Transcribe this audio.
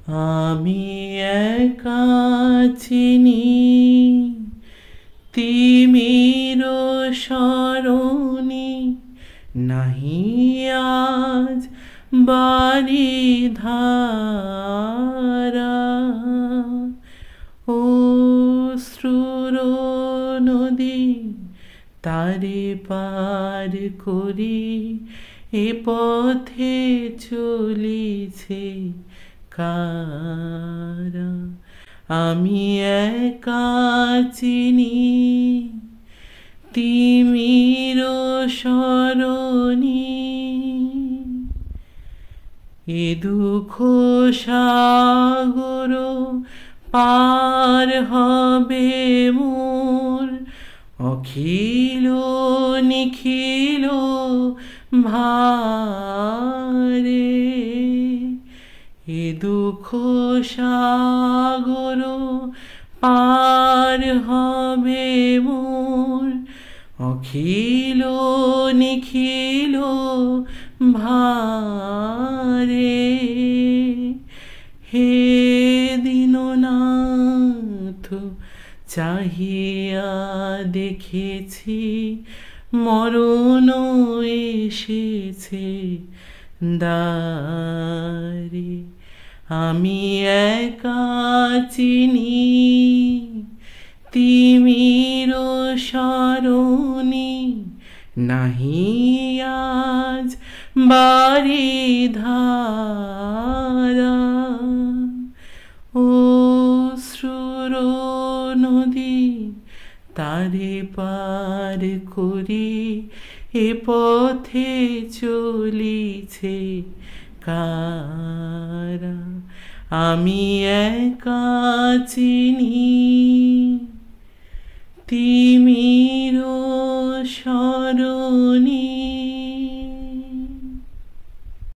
আমি একা চিনি তিমির সরণি নাহি আজ বারি ধারা অশ্রুর নদী তারে পার করি এ পথে চলিছে কারা। আমি একা চিনি তিমির সরণি এ দুঃখ সাগর পার হবে মোর অখিল নিখিল ভারে। এ দুঃখ সাগর পার হবে মোর অখিল নিখিল ভারে। হে দীননাথ চাহিয়া দেখেছি মরণ এসেছে দ্বারে। আমি একা চিনি তিমির সরণি নাহি আজ বারি ধারা। অশ্রুর নদী তারে পার করি এ পথে চলিছে কারা। আমি একা চিনি তিমির